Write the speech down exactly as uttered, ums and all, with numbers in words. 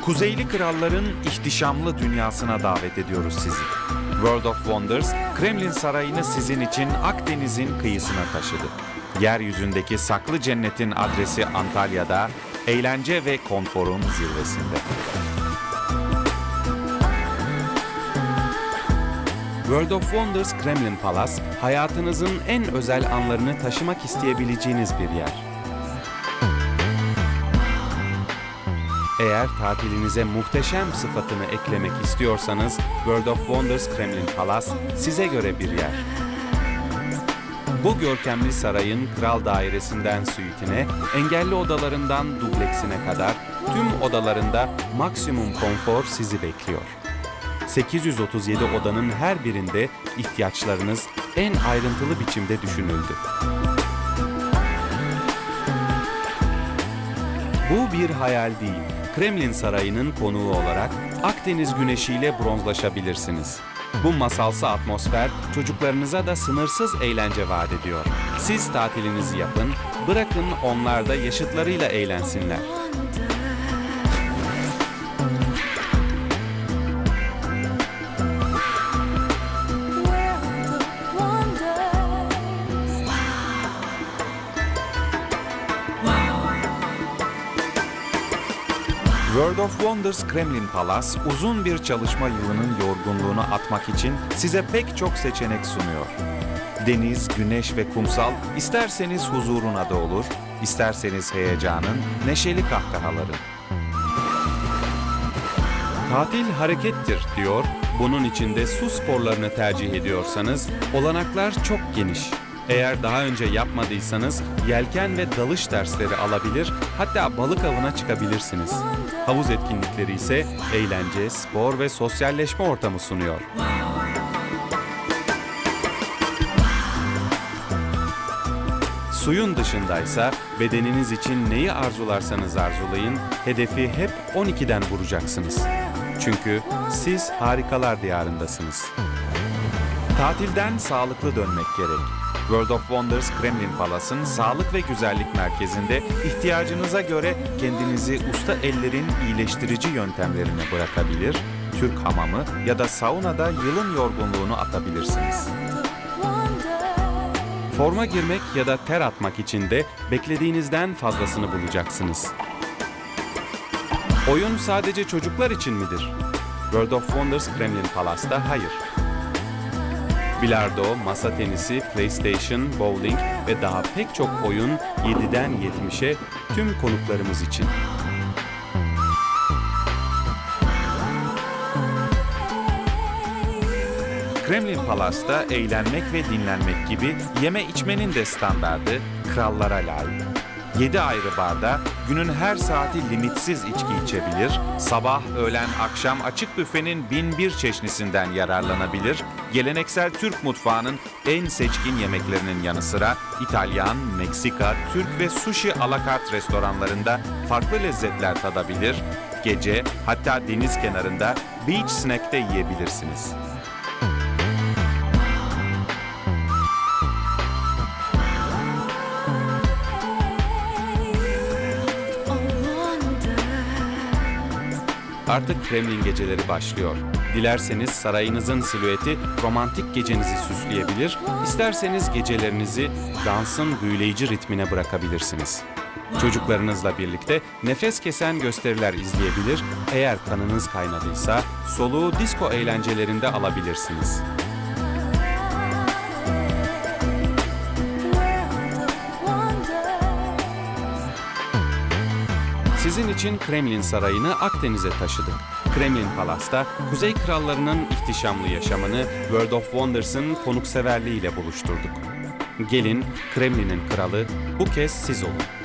Kuzeyli kralların ihtişamlı dünyasına davet ediyoruz sizi. World of Wonders, Kremlin Sarayı'nı sizin için Akdeniz'in kıyısına taşıdı. Yeryüzündeki saklı cennetin adresi Antalya'da, eğlence ve konforun zirvesinde. World of Wonders Kremlin Palace, hayatınızın en özel anlarını taşımak isteyebileceğiniz bir yer. Eğer tatilinize muhteşem sıfatını eklemek istiyorsanız, World of Wonders Kremlin Palace size göre bir yer. Bu görkemli sarayın kral dairesinden suitine, engelli odalarından dubleksine kadar tüm odalarında maksimum konfor sizi bekliyor. sekiz yüz otuz yedi odanın her birinde ihtiyaçlarınız en ayrıntılı biçimde düşünüldü. Bu bir hayal değil. Kremlin Sarayı'nın konuğu olarak Akdeniz güneşiyle bronzlaşabilirsiniz. Bu masalsı atmosfer çocuklarınıza da sınırsız eğlence vaat ediyor. Siz tatilinizi yapın, bırakın onlar da yaşıtlarıyla eğlensinler. World of Wonders Kremlin Palace, uzun bir çalışma yılının yorgunluğunu atmak için size pek çok seçenek sunuyor. Deniz, güneş ve kumsal, isterseniz huzurun adı olur, isterseniz heyecanın, neşeli kahkahaların. Tatil harekettir diyor, bunun için de su sporlarını tercih ediyorsanız, olanaklar çok geniş. Eğer daha önce yapmadıysanız yelken ve dalış dersleri alabilir, hatta balık avına çıkabilirsiniz. Havuz etkinlikleri ise eğlence, spor ve sosyalleşme ortamı sunuyor. Suyun dışındaysa bedeniniz için neyi arzularsanız arzulayın, hedefi hep on ikiden vuracaksınız. Çünkü siz harikalar diyarındasınız. Tatilden sağlıklı dönmek gerek. World of Wonders Kremlin Palace'ın sağlık ve güzellik merkezinde ihtiyacınıza göre kendinizi usta ellerin iyileştirici yöntemlerine bırakabilir, Türk hamamı ya da saunada yılın yorgunluğunu atabilirsiniz. Forma girmek ya da ter atmak için de beklediğinizden fazlasını bulacaksınız. Oyun sadece çocuklar için midir? World of Wonders Kremlin Palace'da hayır. Bilardo, masa tenisi, PlayStation, bowling ve daha pek çok oyun yediden yetmişe tüm konuklarımız için. Kremlin Palace'da eğlenmek ve dinlenmek gibi yeme içmenin de standardı krallara layık. yedi ayrı barda günün her saati limitsiz içki içebilir, sabah, öğlen, akşam açık büfenin bin bir çeşnisinden yararlanabilir, geleneksel Türk mutfağının en seçkin yemeklerinin yanı sıra İtalyan, Meksika, Türk ve sushi alakart restoranlarında farklı lezzetler tadabilir, gece hatta deniz kenarında beach snack de yiyebilirsiniz. Artık Kremlin geceleri başlıyor. Dilerseniz sarayınızın silüeti romantik gecenizi süsleyebilir, isterseniz gecelerinizi dansın büyüleyici ritmine bırakabilirsiniz. Çocuklarınızla birlikte nefes kesen gösteriler izleyebilir, eğer kanınız kaynadıysa soluğu disco eğlencelerinde alabilirsiniz. Sizin için Kremlin Sarayı'nı Akdeniz'e taşıdık. Kremlin Palace'da Kuzey Krallarının ihtişamlı yaşamını World of Wonders'ın konukseverliğiyle buluşturduk. Gelin, Kremlin'in kralı bu kez siz olun.